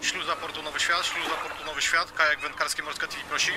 Śluza portu Nowy Świat, śluza portu Nowy Świat, kajak wędkarski Morska TV prosi.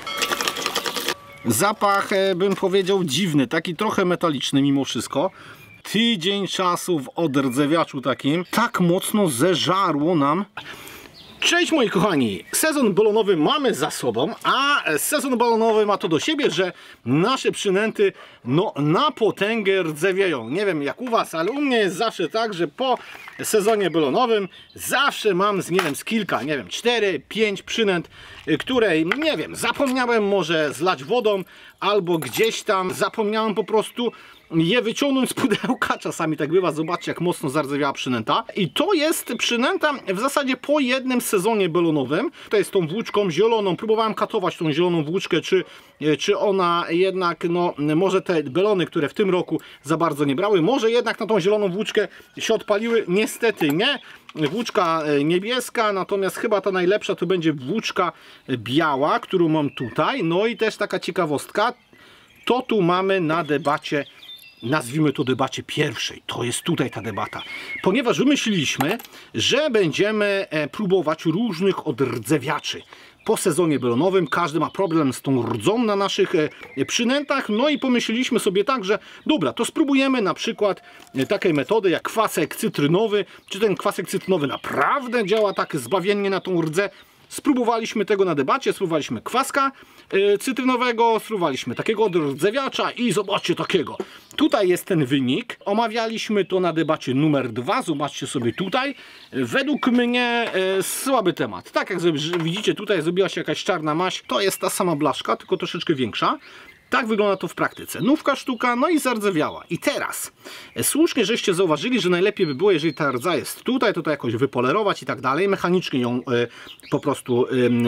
Zapach, bym powiedział, dziwny, taki trochę metaliczny mimo wszystko. Tydzień czasu w odrdzewiaczu takim, tak mocno zeżarło nam. Cześć moi kochani, sezon balonowy mamy za sobą, a sezon balonowy ma to do siebie, że nasze przynęty no na potęgę rdzewieją. Nie wiem jak u was, ale u mnie jest zawsze tak, że po sezonie balonowym zawsze mam z kilka, 4, 5 przynęt, które, nie wiem, zapomniałem może zlać wodą, albo gdzieś tam zapomniałem po prostu je wyciągnąć z pudełka. Czasami tak bywa, zobaczcie jak mocno zardzewiała przynęta. I to jest przynęta w zasadzie po jednym sezonie balonowym. To jest tą włóczką zieloną. Próbowałem katować tą zieloną włóczkę, czy ona jednak, no może te balony, które w tym roku za bardzo nie brały, może jednak na tą zieloną włóczkę się odpaliły. Niestety nie. Włóczka niebieska, natomiast chyba ta najlepsza to będzie włóczka biała, którą mam tutaj. No i też taka ciekawostka, to tu mamy na debacie, nazwijmy to debacie pierwszej, to jest tutaj ta debata, ponieważ wymyśliliśmy, że będziemy próbować różnych odrdzewiaczy. Po sezonie balonowym każdy ma problem z tą rdzą na naszych przynętach, no i pomyśleliśmy sobie tak, że dobra, to spróbujemy na przykład takiej metody jak kwasek cytrynowy. Czy ten kwasek cytrynowy naprawdę działa tak zbawiennie na tą rdzę? Spróbowaliśmy tego na debacie, spróbowaliśmy kwaska cytrynowego, spróbowaliśmy takiego odrdzewiacza i zobaczcie takiego. Tutaj jest ten wynik. Omawialiśmy to na debacie numer 2. Zobaczcie sobie tutaj. Według mnie słaby temat. Tak jak widzicie, tutaj zrobiła się jakaś czarna maź. To jest ta sama blaszka, tylko troszeczkę większa. Tak wygląda to w praktyce. Nówka sztuka, no i zardzewiała. I teraz, słusznie żeście zauważyli, że najlepiej by było, jeżeli ta rdza jest tutaj, to jakoś wypolerować i tak dalej, mechanicznie ją po prostu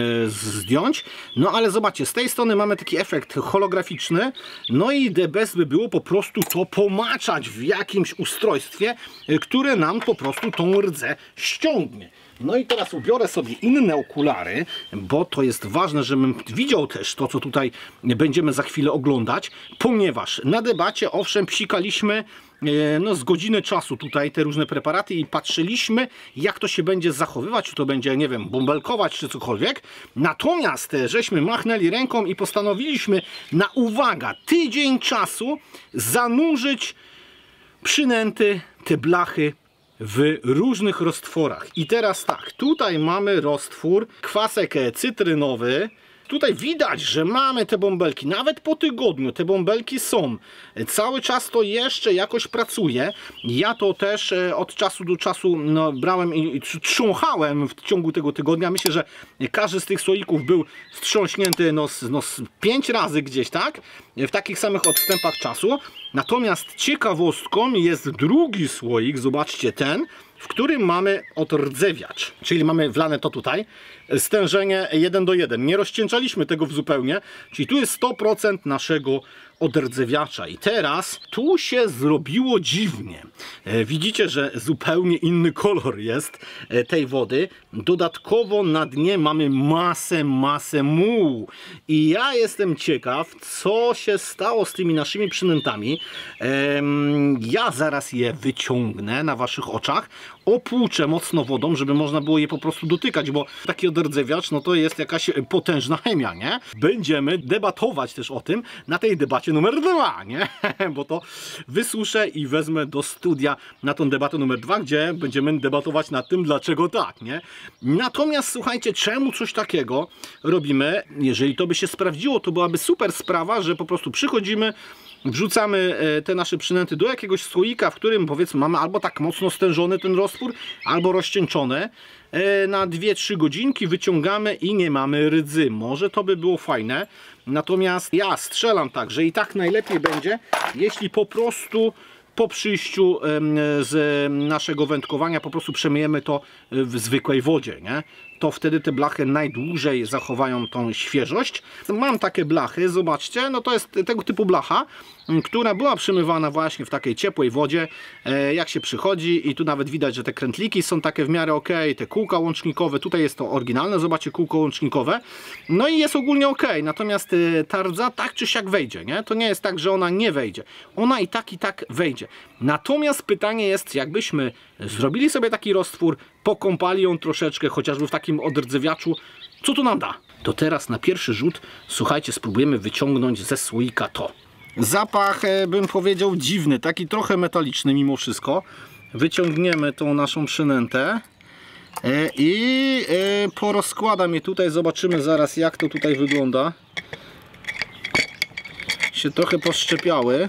zdjąć. No ale zobaczcie, z tej strony mamy taki efekt holograficzny, no i the best by było po prostu to pomaczać w jakimś ustrojstwie, które nam po prostu tą rdzę ściągnie. No i teraz ubiorę sobie inne okulary, bo to jest ważne, żebym widział też to, co tutaj będziemy za chwilę oglądać, ponieważ na debacie, owszem, psikaliśmy no, z godziny czasu tutaj te różne preparaty i patrzyliśmy, jak to się będzie zachowywać, czy to będzie, nie wiem, bąbelkować, czy cokolwiek. Natomiast żeśmy machnęli ręką i postanowiliśmy na, uwaga, tydzień czasu zanurzyć przynęty, te blachy w różnych roztworach. I teraz tak, tutaj mamy roztwór, kwasek cytrynowy. Tutaj widać, że mamy te bąbelki. Nawet po tygodniu te bąbelki są. Cały czas to jeszcze jakoś pracuje. Ja to też od czasu do czasu no, brałem i trząchałem w ciągu tego tygodnia. Myślę, że każdy z tych słoików był wstrząśnięty z 5 razy gdzieś, tak? W takich samych odstępach czasu. Natomiast ciekawostką jest drugi słoik, zobaczcie ten, w którym mamy odrdzewiacz, czyli mamy wlane to tutaj, stężenie 1:1. Nie rozcieńczaliśmy tego zupełnie, czyli tu jest 100% naszego odrdzewiacza. I teraz tu się zrobiło dziwnie. Widzicie, że zupełnie inny kolor jest tej wody. Dodatkowo na dnie mamy masę mułu. I ja jestem ciekaw, co się stało z tymi naszymi przynętami. Ja zaraz je wyciągnę na waszych oczach. Opłuczę mocno wodą, żeby można było je po prostu dotykać, bo taki odrdzewiacz, no to jest jakaś potężna chemia, nie? Będziemy debatować też o tym na tej debacie numer 2, nie? Bo to wysuszę i wezmę do studia na tą debatę numer 2, gdzie będziemy debatować nad tym, dlaczego tak, nie? Natomiast słuchajcie, czemu coś takiego robimy? Jeżeli to by się sprawdziło, to byłaby super sprawa, że po prostu przychodzimy, wrzucamy te nasze przynęty do jakiegoś słoika, w którym powiedzmy mamy albo tak mocno stężony ten roztwór, albo rozcieńczone. Na 2-3 godzinki wyciągamy i nie mamy rdzy. Może to by było fajne. Natomiast ja strzelam tak, że i tak najlepiej będzie, jeśli po prostu po przyjściu z naszego wędkowania po prostu przemyjemy to w zwykłej wodzie, nie? To wtedy te blachy najdłużej zachowają tą świeżość. Mam takie blachy, zobaczcie, no to jest tego typu blacha. która była przemywana właśnie w takiej ciepłej wodzie, jak się przychodzi, i tu nawet widać, że te krętliki są takie w miarę ok, te kółka łącznikowe, tutaj jest to oryginalne, zobaczcie, kółko łącznikowe, no i jest ogólnie ok, natomiast ta rdza tak czy siak wejdzie, nie? To nie jest tak, że ona nie wejdzie, ona i tak wejdzie. Natomiast pytanie jest, jakbyśmy zrobili sobie taki roztwór, pokąpali ją troszeczkę, chociażby w takim odrdzewiaczu, co to nam da? To teraz na pierwszy rzut, słuchajcie, spróbujemy wyciągnąć ze słoika to. Zapach, bym powiedział, dziwny, taki trochę metaliczny mimo wszystko. Wyciągniemy tą naszą przynętę i porozkładam je tutaj, zobaczymy zaraz, jak to tutaj wygląda. Się trochę poszczepiały,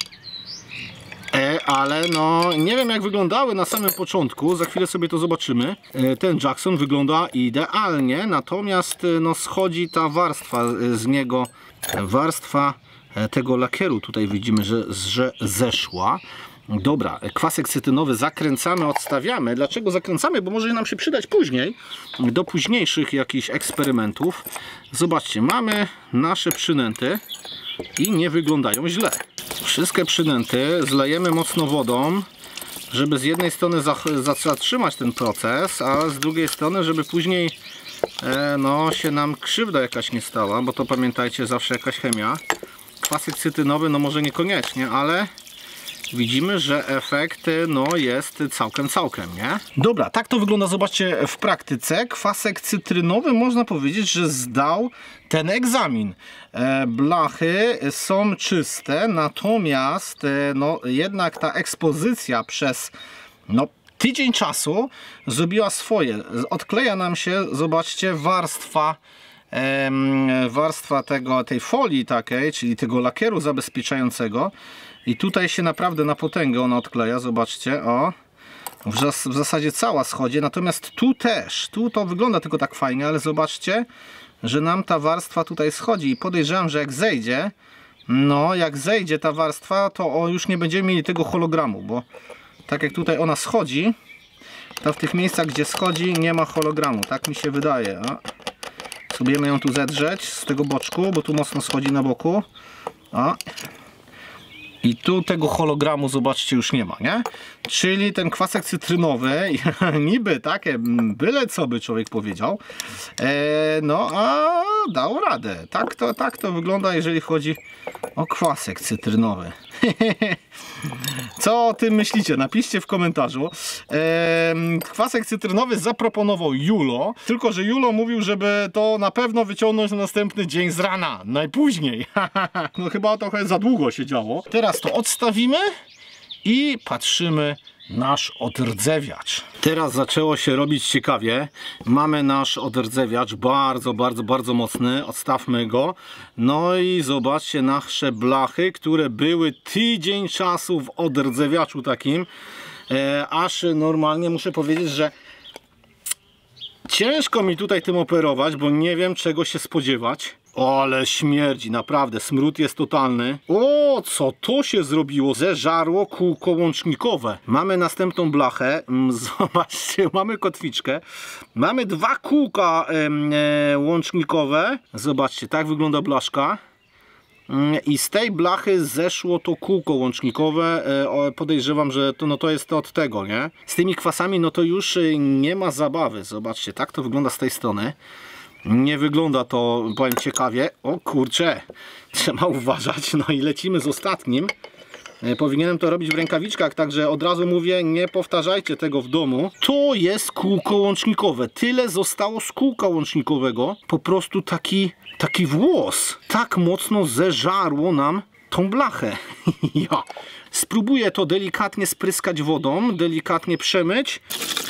ale no nie wiem, jak wyglądały na samym początku, za chwilę sobie to zobaczymy. Ten Jackson wygląda idealnie, natomiast no schodzi ta warstwa z niego, warstwa tego lakieru, tutaj widzimy, że zeszła. Dobra, kwasek cytrynowy zakręcamy, odstawiamy. Dlaczego zakręcamy? Bo może nam się przydać później, do późniejszych jakichś eksperymentów. Zobaczcie, mamy nasze przynęty i nie wyglądają źle. Wszystkie przynęty zlejemy mocno wodą, żeby z jednej strony zatrzymać ten proces, a z drugiej strony, żeby później no, się nam krzywda jakaś nie stała, bo to pamiętajcie, zawsze jakaś chemia. Kwasek cytrynowy no może niekoniecznie, ale widzimy, że efekt no jest całkiem, nie? Dobra, tak to wygląda, zobaczcie, w praktyce. Kwasek cytrynowy, można powiedzieć, że zdał ten egzamin. Blachy są czyste, natomiast no jednak ta ekspozycja przez no tydzień czasu zrobiła swoje. Odkleja nam się, zobaczcie, warstwa tej folii takiej, czyli tego lakieru zabezpieczającego, i tutaj się naprawdę na potęgę ona odkleja, zobaczcie, o, w zasadzie cała schodzi, natomiast tu też, tu to wygląda tylko tak fajnie, ale zobaczcie, że nam ta warstwa tutaj schodzi i podejrzewam, że jak zejdzie, no jak zejdzie ta warstwa, to już nie będziemy mieli tego hologramu, bo tak jak tutaj ona schodzi, to w tych miejscach, gdzie schodzi, nie ma hologramu, tak mi się wydaje. O. Spróbujemy ją tu zedrzeć z tego boczku, bo tu mocno schodzi na boku. O. I tu tego hologramu, zobaczcie, już nie ma, nie? Czyli ten kwasek cytrynowy, niby takie, byle co by człowiek powiedział, no a dał radę. Tak to wygląda, jeżeli chodzi o kwasek cytrynowy. Co o tym myślicie? Napiszcie w komentarzu. Kwasek cytrynowy zaproponował Julo, tylko że Julo mówił, żeby to na pewno wyciągnąć na następny dzień z rana, najpóźniej. No chyba trochę za długo się działo. Teraz to odstawimy i patrzymy nasz odrdzewiacz. Teraz zaczęło się robić ciekawie. Mamy nasz odrdzewiacz, bardzo mocny. Odstawmy go. No i zobaczcie nasze blachy, które były tydzień czasu w odrdzewiaczu takim. Aż normalnie muszę powiedzieć, że ciężko mi tutaj tym operować, bo nie wiem, czego się spodziewać. O, ale śmierdzi, naprawdę, smród jest totalny. O, co to się zrobiło? Zeżarło kółko łącznikowe. Mamy następną blachę. Zobaczcie, mamy kotwiczkę. Mamy dwa kółka łącznikowe. Zobaczcie, tak wygląda blaszka. I z tej blachy zeszło to kółko łącznikowe. Podejrzewam, że to jest to od tego, nie? Z tymi kwasami no to już nie ma zabawy. Zobaczcie, tak to wygląda z tej strony. Nie wygląda to, powiem, ciekawie. O kurczę, trzeba uważać. No i lecimy z ostatnim. Powinienem to robić w rękawiczkach, także od razu mówię, nie powtarzajcie tego w domu. To jest kółko łącznikowe. Tyle zostało z kółka łącznikowego. Po prostu taki włos. Tak mocno zeżarło nam tą blachę. Ja spróbuję to delikatnie spryskać wodą, delikatnie przemyć.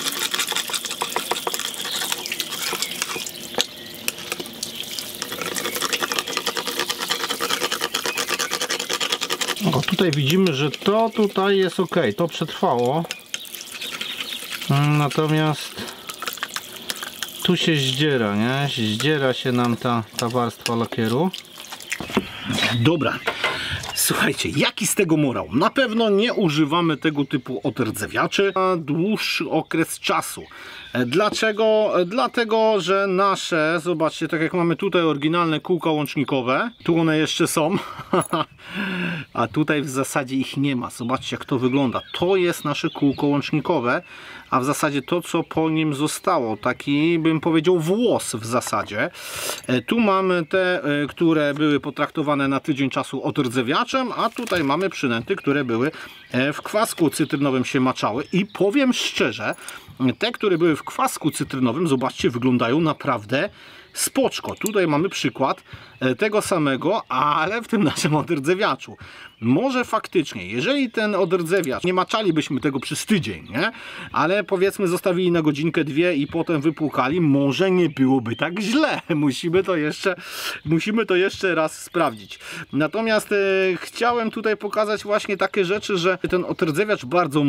O, tutaj widzimy, że to tutaj jest ok, to przetrwało. Natomiast tu się zdziera, nie? Zdziera się nam ta warstwa lakieru. Dobra. Słuchajcie, jaki z tego morał? Na pewno nie używamy tego typu odrdzewiaczy na dłuższy okres czasu. Dlaczego? Dlatego, że nasze, zobaczcie, tak jak mamy tutaj oryginalne kółka łącznikowe, tu one jeszcze są, a tutaj w zasadzie ich nie ma. Zobaczcie, jak to wygląda. To jest nasze kółko łącznikowe, a w zasadzie to, co po nim zostało, taki, bym powiedział, włos w zasadzie. Tu mamy te, które były potraktowane na tydzień czasu odrdzewiaczem, a tutaj mamy przynęty, które były w kwasku cytrynowym się maczały i powiem szczerze, te, które były w kwasku cytrynowym, zobaczcie, wyglądają naprawdę spoczko. Tutaj mamy przykład tego samego, ale w tym naszym odrdzewiaczu. Może faktycznie, jeżeli ten odrdzewiacz, nie maczalibyśmy tego przez tydzień, nie? Ale powiedzmy zostawili na godzinkę, dwie i potem wypłukali, może nie byłoby tak źle. Musimy to jeszcze raz sprawdzić. Natomiast chciałem tutaj pokazać właśnie takie rzeczy, że ten odrdzewiacz bardzo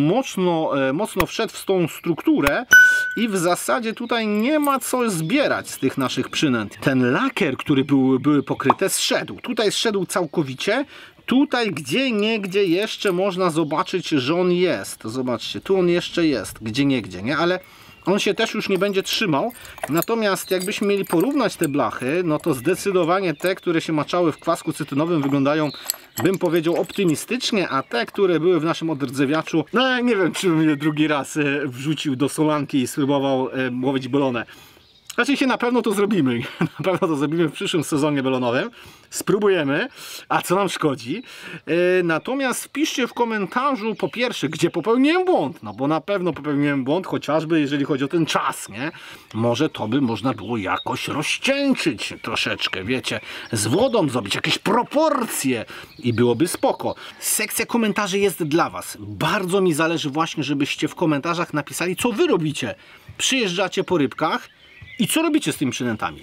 mocno wszedł w tą strukturę i w zasadzie tutaj nie ma co zbierać z tych naszych przynęt. Ten lakier, który były pokryte, zszedł. Tutaj zszedł całkowicie. Tutaj gdzieniegdzie jeszcze można zobaczyć, że on jest. Zobaczcie, tu on jeszcze jest, gdzieniegdzie, nie? Ale on się też już nie będzie trzymał. Natomiast jakbyśmy mieli porównać te blachy, no to zdecydowanie te, które się maczały w kwasku cytrynowym, wyglądają, bym powiedział, optymistycznie, a te, które były w naszym odrdzewiaczu, no nie wiem, czy bym je drugi raz wrzucił do solanki i spróbował łowić belonę. Znaczy się na pewno to zrobimy. Na pewno to zrobimy w przyszłym sezonie belonowym. Spróbujemy. A co nam szkodzi? Natomiast wpiszcie w komentarzu po pierwsze, gdzie popełniłem błąd. No bo na pewno popełniłem błąd, chociażby jeżeli chodzi o ten czas, nie? Może to by można było jakoś rozcieńczyć troszeczkę, wiecie, z wodą zrobić jakieś proporcje i byłoby spoko. Sekcja komentarzy jest dla Was. Bardzo mi zależy właśnie, żebyście w komentarzach napisali, co Wy robicie. Przyjeżdżacie po rybkach i co robicie z tymi przynętami?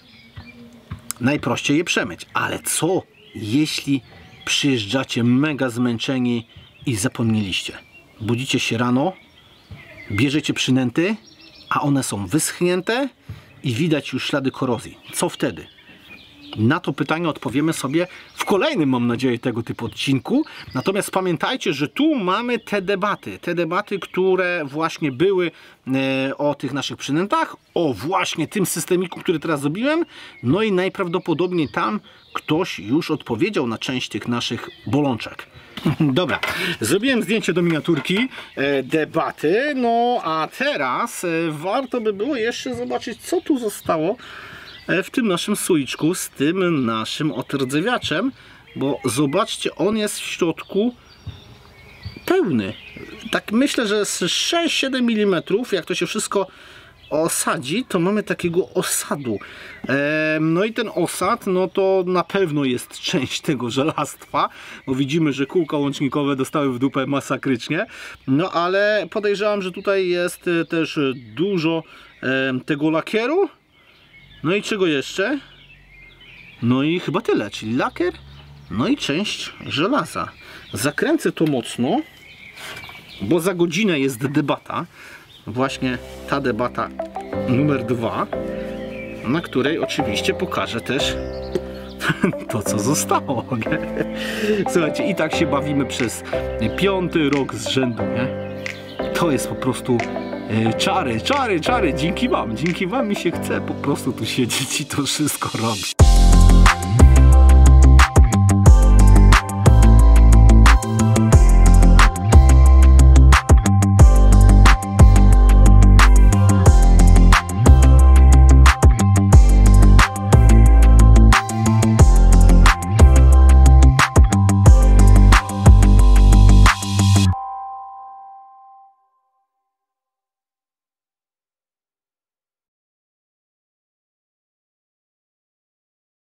Najprościej je przemyć. Ale co, jeśli przyjeżdżacie mega zmęczeni i zapomnieliście? Budzicie się rano, bierzecie przynęty, a one są wyschnięte i widać już ślady korozji. Co wtedy? Na to pytanie odpowiemy sobie w kolejnym, mam nadzieję, tego typu odcinku. Natomiast pamiętajcie, że tu mamy te debaty, które właśnie były o tych naszych przynętach, o właśnie tym systemiku, który teraz zrobiłem. No i najprawdopodobniej tam ktoś już odpowiedział na część tych naszych bolączek. Dobra, zrobiłem zdjęcie do miniaturki debaty, no a teraz warto by było jeszcze zobaczyć, co tu zostało w tym naszym słoiczku z tym naszym odrdzewiaczem, bo zobaczcie, on jest w środku pełny. Tak myślę, że z 6-7 mm, jak to się wszystko osadzi, to mamy takiego osadu. No i ten osad, no to na pewno jest część tego żelastwa, bo widzimy, że kółka łącznikowe dostały w dupę masakrycznie. No ale podejrzewam, że tutaj jest też dużo tego lakieru. No i czego jeszcze? No i chyba tyle, czyli lakier, no i część żelaza. Zakręcę to mocno, bo za godzinę jest debata. Właśnie ta debata numer 2, na której oczywiście pokażę też to, co zostało. Nie? Słuchajcie, i tak się bawimy przez 5. rok z rzędu, nie? To jest po prostu czary. Dzięki wam mi się chce po prostu tu siedzieć i to wszystko robić.